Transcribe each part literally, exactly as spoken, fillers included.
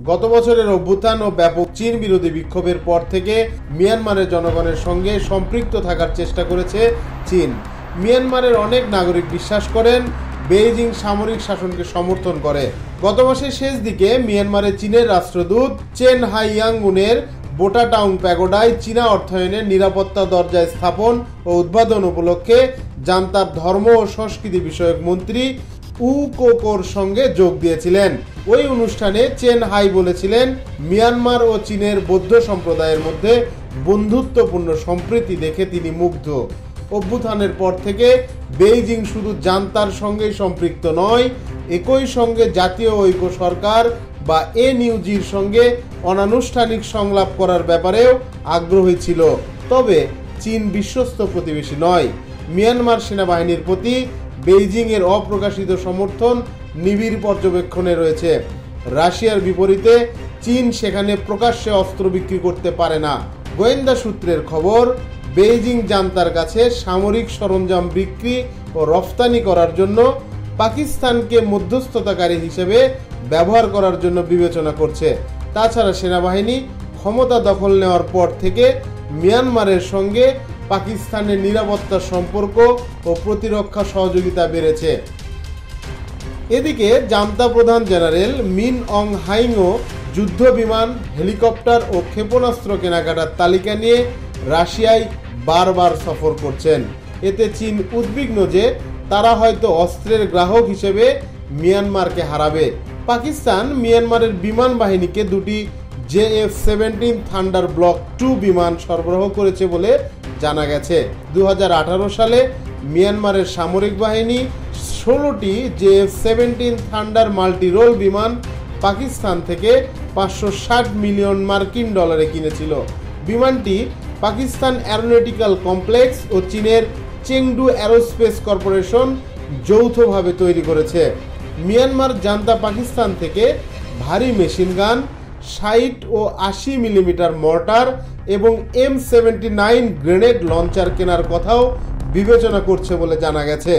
গত বছরের অভ্যুত্থান ও ব্যাপক চীন বিরোধী বিক্ষোভের পর থেকে মিয়ানমারের জনগণের সঙ্গে সম্পৃক্ত থাকার চেষ্টা করেছে চীন। মিয়ানমারের অনেক নাগরিক বিশ্বাস করেন বেইজিং সামরিক শাসনকে সমর্থন করে। গত মাসের শেষ দিকে মিয়ানমারে চীনের রাষ্ট্রদূত চেন হাইয়াংউনের বোটা টাউন প্যাগোডায় চীনা অর্থায়নের নিরাপত্তা দরজায় স্থাপন ও উদ্বোধন উপলক্ষে জান্তার ধর্ম ও সংস্কৃতি বিষয়ক মন্ত্রী উ কোকোর সঙ্গে যোগ দিয়েছিলেন। ওই অনুষ্ঠানে চেন হাই বলেছিলেন, মিয়ানমার ও চীনের বৌদ্ধ সম্প্রদায়ের মধ্যে বন্ধুত্বপূর্ণ সম্প্রীতি দেখে তিনি মুগ্ধ। অভ্যুত্থানের পর থেকে বেইজিং শুধু জান্তার সঙ্গেই সম্পৃক্ত নয়, একই সঙ্গে জাতীয় ঐক্য সরকার বা এনইউজির সঙ্গে অনানুষ্ঠানিক সংলাপ করার ব্যাপারেও আগ্রহী ছিল। তবে চীন বিশ্বস্ত প্রতিবেশী নয়। মিয়ানমার সেনাবাহিনীর প্রতি বেইজিং এর অপ্রকাশিত সমর্থন নিবিড় পর্যবেক্ষণে রয়েছে। রাশিয়ার বিপরীতে চীন সেখানে প্রকাশ্যে অস্ত্র বিক্রি করতে পারে না। গোয়েন্দা সূত্রের খবর, বেইজিং জান্তার কাছে সামরিক সরঞ্জাম বিক্রি ও রফতানি করার জন্য পাকিস্তানকে মধ্যস্থতাকারী হিসেবে ব্যবহার করার জন্য বিবেচনা করছে। তাছাড়া সেনাবাহিনী ক্ষমতা দখল নেওয়ার পর থেকে মিয়ানমারের সঙ্গে পাকিস্তানের নিরাপত্তা সম্পর্ক ও প্রতিরক্ষা সহযোগিতা বেড়েছে। এদিকে জান্তা প্রধান জেনারেল মিন অং হাইংও যুদ্ধ বিমান, হেলিকপ্টার ও ক্ষেপণাস্ত্র কেনাকাটার তালিকা নিয়ে রাশিয়ায় বারবার সফর করছেন। এতে চীন উদ্বিগ্ন যে তারা হয়তো অস্ত্রের গ্রাহক হিসেবে মিয়ানমারকে হারাবে। পাকিস্তান মিয়ানমারের বিমান বাহিনীকে দুটি J F seventeen thunder block two বিমান সরবরাহ করেছে বলে জানা গেছে। দু হাজার আঠারো সালে মিয়ানমারের সামরিক বাহিনী ষোলোটি J F seventeen thunder multirole বিমান পাকিস্তান থেকে পাঁচশো ষাট মিলিয়ন মার্কিন ডলারে কিনেছিল। বিমানটি পাকিস্তান অ্যারোনটিক্যাল কমপ্লেক্স ও চীনের চেংডু অ্যারোস্পেস কর্পোরেশন যৌথভাবে তৈরি করেছে। মিয়ানমার জান্তা পাকিস্তান থেকে ভারী মেশিনগান, ষাট ও আশি মিলিমিটার মর্টার এবং M seventy nine grenade launcher কেনার কথাও বিবেচনা করছে বলে জানা গেছে।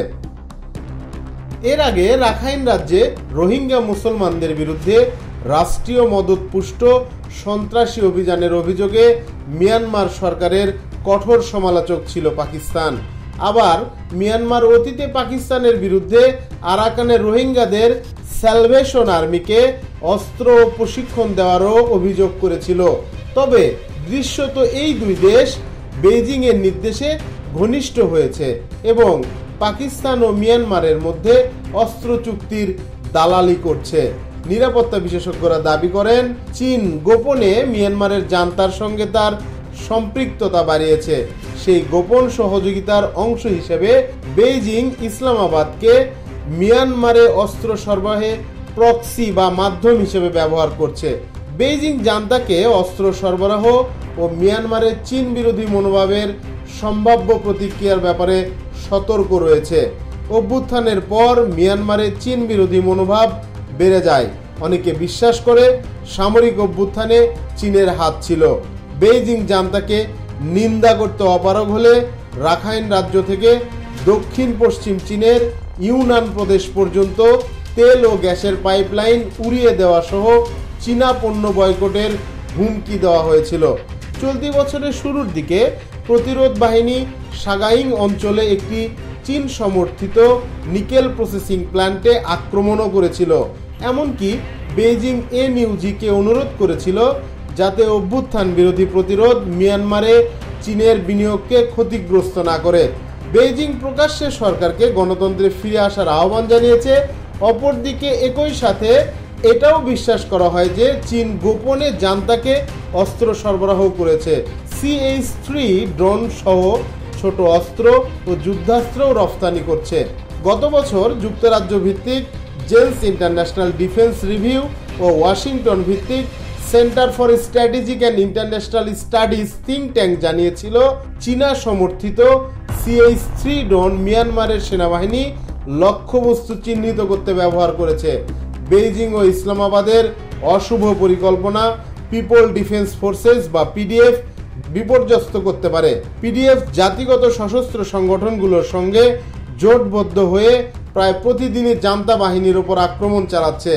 এর আগে রাখাইন রাজ্যে রোহিঙ্গা মুসলমানদের বিরুদ্ধে রাষ্ট্রীয় মদতপুষ্ট সন্ত্রাসী অভিযানের অভিযোগে মিয়ানমার সরকারের কঠোর সমালোচক ছিল পাকিস্তান। আবার মিয়ানমার অতীতে পাকিস্তানের বিরুদ্ধে আরাকানের রোহিঙ্গাদের স্যালভেশন আর্মিকে অস্ত্র ও প্রশিক্ষণ দেওয়ারও অভিযোগ করেছিল। তবে দৃশ্যত এই দুই দেশ বেইজিং এর নির্দেশে ঘনিষ্ঠ হয়েছে এবং পাকিস্তান ও মিয়ানমারের মধ্যে অস্ত্র চুক্তির দালালি করছে। নিরাপত্তা বিশেষজ্ঞরা দাবি করেন, চীন গোপনে মিয়ানমারের জান্তার সঙ্গে তার সম্পৃক্ততা বাড়িয়েছে। সেই গোপন সহযোগিতার অংশ হিসেবে বেইজিং ইসলামাবাদকে মিয়ানমারে অস্ত্র সরবরাহে প্রক্সি বা মাধ্যম হিসেবে ব্যবহার করছে। বেইজিং জান্তাকে অস্ত্র সরবরাহ ও মিয়ানমারের চীন বিরোধী মনোভাবের সম্ভাব্য প্রতিক্রিয়ার ব্যাপারে সতর্ক রয়েছে। অভ্যুত্থানের পর মিয়ানমারে চীন বিরোধী মনোভাব বেড়ে যায়। অনেকে বিশ্বাস করে সামরিক অভ্যুত্থানে চীনের হাত ছিল। বেইজিং জান্তাকে নিন্দা করতে অপারগ হলে রাখাইন রাজ্য থেকে দক্ষিণ পশ্চিম চীনের ইউনান প্রদেশ পর্যন্ত তেল ও গ্যাসের পাইপলাইন উড়িয়ে দেওয়া সহ চীনা পণ্য বয়কটের হুমকি দেওয়া হয়েছিল। চলতি বছরের শুরুর দিকে প্রতিরোধ বাহিনী সাগাইং অঞ্চলে একটি চীন সমর্থিত নিকেল প্রসেসিং প্ল্যান্টে আক্রমণও করেছিল। এমনকি বেইজিং এনইউজিকে অনুরোধ করেছিল যাতে অভ্যুত্থান বিরোধী প্রতিরোধ মিয়ানমারে চীনের বিনিয়োগকে ক্ষতিগ্রস্ত না করে। বেইজিং প্রকাশ্যে সরকারকে গণতন্ত্রে ফিরে আসার আহ্বান জানিয়েছে। অপরদিকে একই সাথে এটাও বিশ্বাস করা হয় যে চীন গোপনে জান্তাকে অস্ত্র সরবরাহ করেছে। সি এইচ থ্রি ড্রোন সহ ছোট অস্ত্র ও যুদ্ধাস্ত্রও রফতানি করছে। গত বছর যুক্তরাজ্য ভিত্তিক জেলস ইন্টারন্যাশনাল ডিফেন্স রিভিউ ও ওয়াশিংটন ভিত্তিক Centre for Strategic and International Studies think tank জানিয়েছিল, চীনা সমর্থিত সি এইচ থ্রি ড্রোন মিয়ানমারের সেনাবাহিনী লক্ষ্যবস্তু চিহ্নিত করতে ব্যবহার করেছে। বেইজিং ও ইসলামাবাদের অশুভ পরিকল্পনা পিপল ডিফেন্স ফোর্সেস বা পিডিএফ বিপর্যস্ত করতে পারে। পিডিএফ জাতিগত সশস্ত্র সংগঠনগুলোর সঙ্গে জোটবদ্ধ হয়ে প্রায় প্রতিদিনই জান্তা বাহিনীর ওপর আক্রমণ চালাচ্ছে।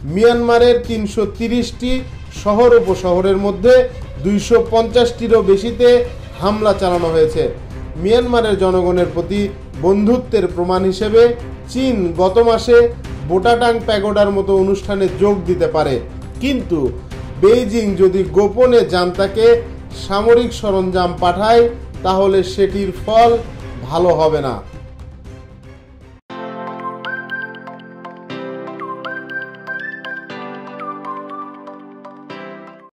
মিয়ানমারের তিনশো তিরিশটি শহর উপশহরের মধ্যে দুইশো পঞ্চাশটিরও বেশিতে হামলা চালানো হয়েছে। মিয়ানমারের জনগণের প্রতি বন্ধুত্বের প্রমাণ হিসেবে চীন গত মাসে বোটাটাং প্যাগোডার মতো অনুষ্ঠানে যোগ দিতে পারে, কিন্তু বেইজিং যদি গোপনে জান্তাকে সামরিক সরঞ্জাম পাঠায় তাহলে সেটির ফল ভালো হবে না।